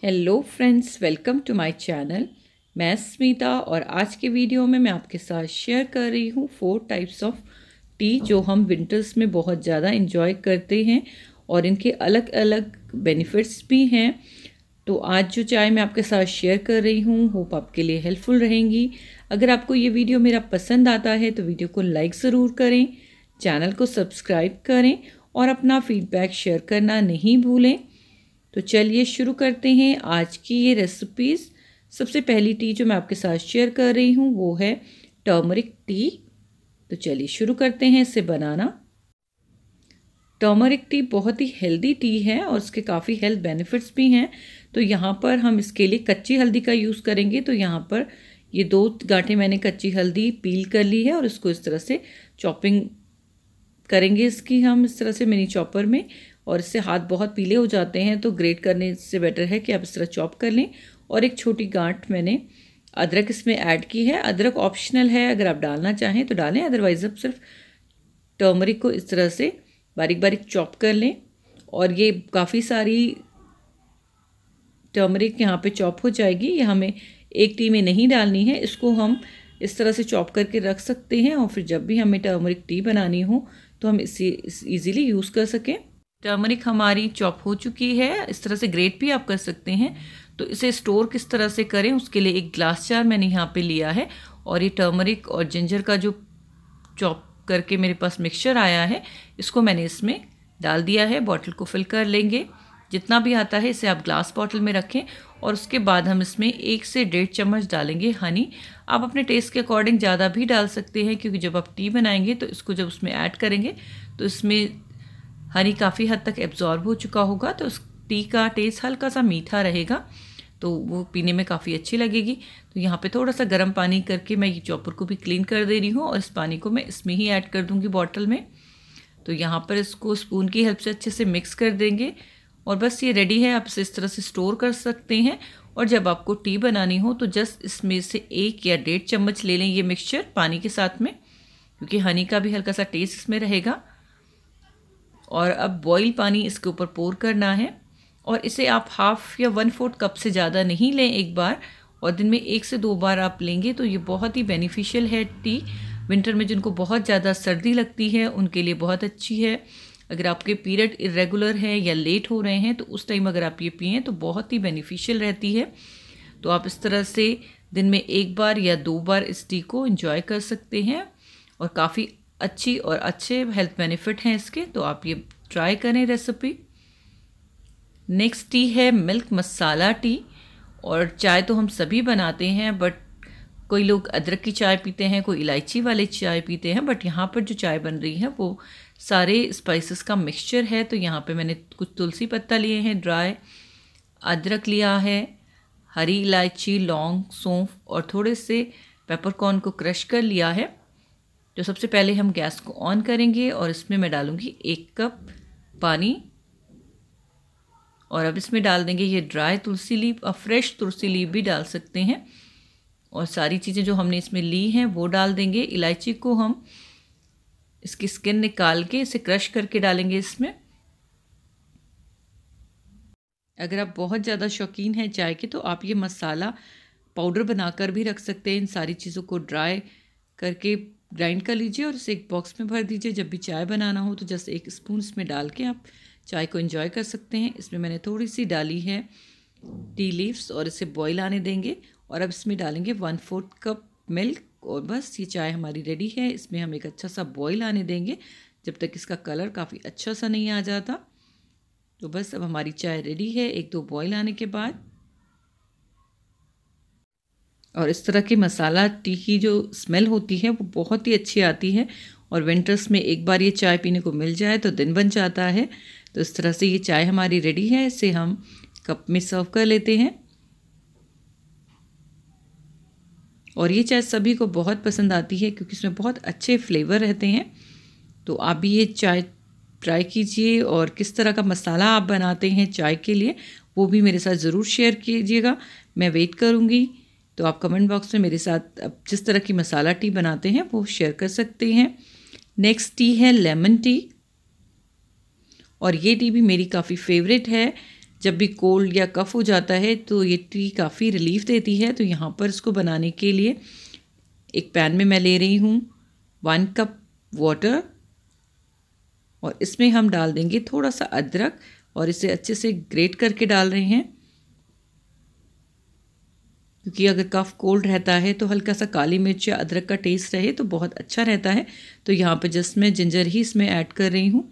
Hello friends, welcome to my channel. मैं स्मिता और आज के वीडियो में मैं आपके साथ शेयर कर रही हूँ 4 टाइप्स ऑफ टी जो हम विंटर्स में बहुत ज़्यादा इंजॉय करते हैं और इनके अलग अलग बेनिफिट्स भी हैं। तो आज जो चाय मैं आपके साथ शेयर कर रही हूँ होप आपके लिए हेल्पफुल रहेंगी। अगर आपको ये वीडियो मेरा पसंद आता है तो वीडियो को लाइक ज़रूर करें, चैनल को सब्सक्राइब करें और अपना फीडबैक शेयर करना नहीं भूलें। तो चलिए शुरू करते हैं आज की ये रेसिपीज़। सबसे पहली टी जो मैं आपके साथ शेयर कर रही हूँ वो है टर्मरिक टी। तो चलिए शुरू करते हैं इसे बनाना। टर्मरिक टी बहुत ही हेल्दी टी है और उसके काफ़ी हेल्थ बेनिफिट्स भी हैं। तो यहाँ पर हम इसके लिए कच्ची हल्दी का यूज़ करेंगे। तो यहाँ पर ये 2 गांठें मैंने कच्ची हल्दी पील कर ली है और इसको इस तरह से चॉपिंग करेंगे इसकी हम इस तरह से मिनी चॉपर में। और इससे हाथ बहुत पीले हो जाते हैं तो ग्रेट करने से बेटर है कि आप इस तरह चॉप कर लें। और एक छोटी गांठ मैंने अदरक इसमें ऐड की है। अदरक ऑप्शनल है, अगर आप डालना चाहें तो डालें, अदरवाइज आप सिर्फ टर्मरिक को इस तरह से बारीक बारीक चॉप कर लें। और ये काफ़ी सारी टर्मरिक यहाँ पे चॉप हो जाएगी। ये हमें एक टी में नहीं डालनी है, इसको हम इस तरह से चॉप करके रख सकते हैं और फिर जब भी हमें टर्मरिक टी बनानी हो तो हम इसे ईज़िली यूज़ कर सकें। टर्मरिक हमारी चॉप हो चुकी है, इस तरह से ग्रेट भी आप कर सकते हैं। तो इसे स्टोर किस तरह से करें उसके लिए एक ग्लास जार मैंने यहाँ पे लिया है और ये टर्मरिक और जिंजर का जो चॉप करके मेरे पास मिक्सचर आया है इसको मैंने इसमें डाल दिया है। बॉटल को फिल कर लेंगे, जितना भी आता है इसे आप ग्लास बॉटल में रखें। और उसके बाद हम इसमें 1 से 1.5 चम्मच डालेंगे हनी। आप अपने टेस्ट के अकॉर्डिंग ज़्यादा भी डाल सकते हैं क्योंकि जब आप टी बनाएंगे तो इसको जब उसमें ऐड करेंगे तो इसमें हनी काफ़ी हद तक एब्जॉर्ब हो चुका होगा तो उस टी का टेस्ट हल्का सा मीठा रहेगा तो वो पीने में काफ़ी अच्छी लगेगी। तो यहाँ पे थोड़ा सा गर्म पानी करके मैं ये चॉपर को भी क्लीन कर दे रही हूँ और इस पानी को मैं इसमें ही ऐड कर दूँगी बॉटल में। तो यहाँ पर इसको स्पून की हेल्प से अच्छे से मिक्स कर देंगे और बस ये रेडी है। आप इसे इस तरह से स्टोर कर सकते हैं और जब आपको टी बनानी हो तो जस्ट इसमें से 1 या 1.5 चम्मच ले लें ये मिक्सचर पानी के साथ में, क्योंकि हनी का भी हल्का सा टेस्ट इसमें रहेगा। और अब बॉईल पानी इसके ऊपर पोर करना है और इसे आप 1/2 या 1/4 कप से ज़्यादा नहीं लें एक बार, और दिन में 1 से 2 बार आप लेंगे तो ये बहुत ही बेनिफिशियल है टी। विंटर में जिनको बहुत ज़्यादा सर्दी लगती है उनके लिए बहुत अच्छी है। अगर आपके पीरियड इरेगुलर है या लेट हो रहे हैं तो उस टाइम अगर आप ये पिएँ तो बहुत ही बेनिफिशियल रहती है। तो आप इस तरह से दिन में 1 बार या 2 बार इस टी को एंजॉय कर सकते हैं और काफ़ी अच्छी और अच्छे हेल्थ बेनिफिट हैं इसके। तो आप ये ट्राई करें रेसिपी। नेक्स्ट टी है मिल्क मसाला टी। और चाय तो हम सभी बनाते हैं बट कोई लोग अदरक की चाय पीते हैं, कोई इलायची वाले चाय पीते हैं, बट यहाँ पर जो चाय बन रही है वो सारे स्पाइसेस का मिक्सचर है। तो यहाँ पे मैंने कुछ तुलसी पत्ता लिए हैं ड्राई, अदरक लिया है, हरी इलायची, लौंग, सौंफ और थोड़े से पेपरकॉर्न को क्रश कर लिया है। तो सबसे पहले हम गैस को ऑन करेंगे और इसमें मैं डालूंगी 1 कप पानी और अब इसमें डाल देंगे ये ड्राई तुलसी लीफ। अब फ्रेश तुलसी लीफ भी डाल सकते हैं और सारी चीज़ें जो हमने इसमें ली हैं वो डाल देंगे। इलायची को हम इसकी स्किन निकाल के इसे क्रश करके डालेंगे इसमें। अगर आप बहुत ज़्यादा शौकीन हैं चाय के तो आप ये मसाला पाउडर बनाकर भी रख सकते हैं। इन सारी चीज़ों को ड्राई करके ग्राइंड कर लीजिए और इसे एक बॉक्स में भर दीजिए। जब भी चाय बनाना हो तो जस्ट 1 स्पून इसमें डाल के आप चाय को एंजॉय कर सकते हैं। इसमें मैंने थोड़ी सी डाली है टी लीव्स और इसे बॉईल आने देंगे। और अब इसमें डालेंगे 1/4 कप मिल्क और बस ये चाय हमारी रेडी है। इसमें हम एक अच्छा सा बॉईल आने देंगे जब तक इसका कलर काफ़ी अच्छा सा नहीं आ जाता। तो बस अब हमारी चाय रेडी है 1-2 बॉईल आने के बाद। और इस तरह की मसाला टी की जो स्मेल होती है वो बहुत ही अच्छी आती है और विंटर्स में एक बार ये चाय पीने को मिल जाए तो दिन बन जाता है। तो इस तरह से ये चाय हमारी रेडी है, इसे हम कप में सर्व कर लेते हैं। और ये चाय सभी को बहुत पसंद आती है क्योंकि इसमें बहुत अच्छे फ्लेवर रहते हैं। तो आप भी ये चाय ट्राई कीजिए और किस तरह का मसाला आप बनाते हैं चाय के लिए वो भी मेरे साथ ज़रूर शेयर कीजिएगा, मैं वेट करूँगी। तो आप कमेंट बॉक्स में मेरे साथ जिस तरह की मसाला टी बनाते हैं वो शेयर कर सकते हैं। नेक्स्ट टी है लेमन टी और ये टी भी मेरी काफ़ी फेवरेट है। जब भी कोल्ड या कफ़ हो जाता है तो ये टी काफ़ी रिलीफ देती है। तो यहाँ पर इसको बनाने के लिए एक पैन में मैं ले रही हूँ 1 कप वाटर और इसमें हम डाल देंगे थोड़ा सा अदरक और इसे अच्छे से ग्रेट करके डाल रहे हैं, क्योंकि अगर कफ़ कोल्ड रहता है तो हल्का सा काली मिर्च या अदरक का टेस्ट रहे तो बहुत अच्छा रहता है। तो यहाँ पर जस्ट मैं जिंजर ही इसमें ऐड कर रही हूँ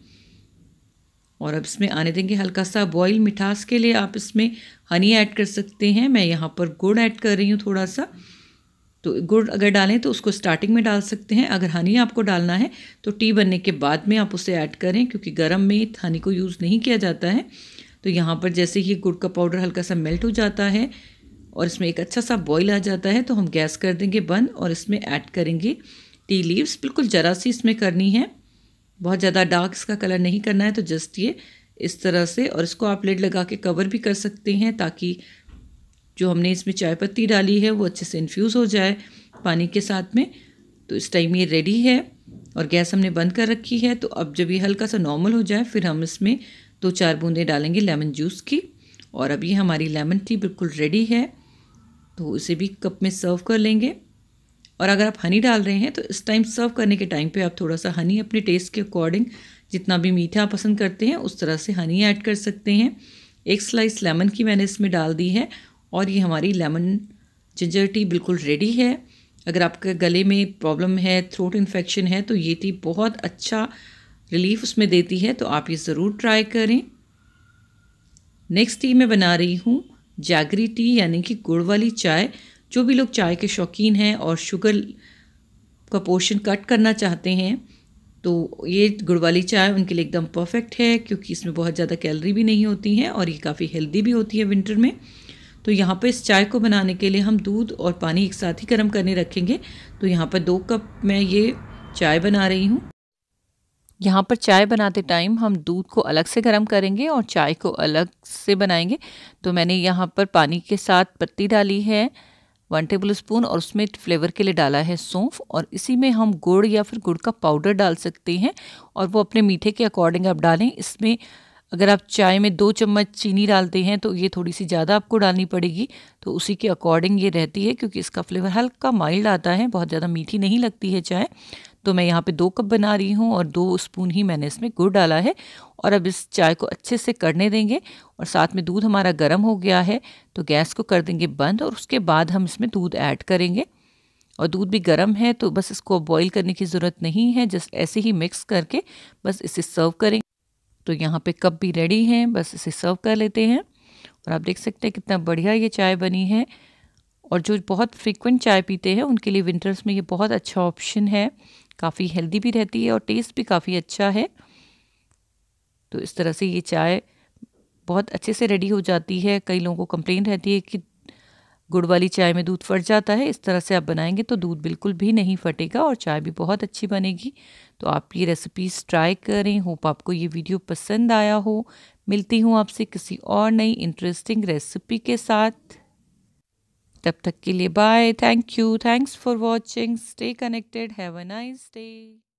और अब इसमें आने देंगे हल्का सा बॉयल। मिठास के लिए आप इसमें हनी ऐड कर सकते हैं। मैं यहाँ पर गुड़ ऐड कर रही हूँ थोड़ा सा। तो गुड़ अगर डालें तो उसको स्टार्टिंग में डाल सकते हैं। अगर हनी आपको डालना है तो टी बनने के बाद में आप उसे ऐड करें, क्योंकि गर्म में हनी को यूज़ नहीं किया जाता है। तो यहाँ पर जैसे ही गुड़ का पाउडर हल्का सा मेल्ट हो जाता है और इसमें एक अच्छा सा बॉईल आ जाता है तो हम गैस कर देंगे बंद और इसमें ऐड करेंगे टी लीव्स। बिल्कुल ज़रा सी इसमें करनी है, बहुत ज़्यादा डार्क इसका कलर नहीं करना है। तो जस्ट ये इस तरह से, और इसको आप लिड लगा के कवर भी कर सकते हैं ताकि जो हमने इसमें चाय पत्ती डाली है वो अच्छे से इन्फ्यूज़ हो जाए पानी के साथ में। तो इस टाइम ये रेडी है और गैस हमने बंद कर रखी है। तो अब जब ये हल्का सा नॉर्मल हो जाए फिर हम इसमें 2-4 बूंदें डालेंगे लेमन जूस की। और अब ये हमारी लेमन टी बिल्कुल रेडी है, तो इसे भी कप में सर्व कर लेंगे। और अगर आप हनी डाल रहे हैं तो इस टाइम सर्व करने के टाइम पे आप थोड़ा सा हनी अपने टेस्ट के अकॉर्डिंग, जितना भी मीठा पसंद करते हैं उस तरह से हनी ऐड कर सकते हैं। 1 स्लाइस लेमन की मैंने इसमें डाल दी है और ये हमारी लेमन जिंजर टी बिल्कुल रेडी है। अगर आपके गले में प्रॉब्लम है, थ्रोट इन्फेक्शन है, तो ये टी बहुत अच्छा रिलीफ उसमें देती है। तो आप ये ज़रूर ट्राई करें। नेक्स्ट टी मैं बना रही हूँ जैगरी टी, यानी कि गुड़ वाली चाय। जो भी लोग चाय के शौकीन हैं और शुगर का पोर्शन कट करना चाहते हैं तो ये गुड़ वाली चाय उनके लिए एकदम परफेक्ट है, क्योंकि इसमें बहुत ज़्यादा कैलोरी भी नहीं होती हैं और ये काफ़ी हेल्दी भी होती है विंटर में। तो यहाँ पर इस चाय को बनाने के लिए हम दूध और पानी एक साथ ही गर्म करने रखेंगे। तो यहाँ पर 2 कप मैं ये चाय बना रही हूँ। यहाँ पर चाय बनाते टाइम हम दूध को अलग से गर्म करेंगे और चाय को अलग से बनाएंगे। तो मैंने यहाँ पर पानी के साथ पत्ती डाली है 1 टेबल स्पून और उसमें फ्लेवर के लिए डाला है सौंफ, और इसी में हम गुड़ या फिर गुड़ का पाउडर डाल सकते हैं और वो अपने मीठे के अकॉर्डिंग आप डालें। इसमें अगर आप चाय में 2 चम्मच चीनी डालते हैं तो ये थोड़ी सी ज़्यादा आपको डालनी पड़ेगी, तो उसी के अकॉर्डिंग ये रहती है, क्योंकि इसका फ्लेवर हल्का माइल्ड आता है, बहुत ज़्यादा मीठी नहीं लगती है चाय। तो मैं यहाँ पे 2 कप बना रही हूँ और 2 स्पून ही मैंने इसमें गुड़ डाला है। और अब इस चाय को अच्छे से करने देंगे और साथ में दूध हमारा गर्म हो गया है तो गैस को कर देंगे बंद और उसके बाद हम इसमें दूध ऐड करेंगे। और दूध भी गर्म है तो बस इसको बॉईल करने की ज़रूरत नहीं है, जस्ट ऐसे ही मिक्स करके बस इसे सर्व करेंगे। तो यहाँ पे कप भी रेडी हैं, बस इसे सर्व कर लेते हैं। और आप देख सकते हैं कितना बढ़िया ये चाय बनी है। और जो बहुत फ्रीक्वेंट चाय पीते हैं उनके लिए विंटर्स में ये बहुत अच्छा ऑप्शन है, काफ़ी हेल्दी भी रहती है और टेस्ट भी काफ़ी अच्छा है। तो इस तरह से ये चाय बहुत अच्छे से रेडी हो जाती है। कई लोगों को कंप्लेंट रहती है कि गुड़ वाली चाय में दूध फट जाता है, इस तरह से आप बनाएंगे तो दूध बिल्कुल भी नहीं फटेगा और चाय भी बहुत अच्छी बनेगी। तो आप ये रेसिपीज़ ट्राई करें। होप आपको ये वीडियो पसंद आया हो। मिलती हूँ आपसे किसी और नई इंटरेस्टिंग रेसिपी के साथ। तब तक के लिए bye. Thank you. Thanks for watching. Stay connected. Have a nice day.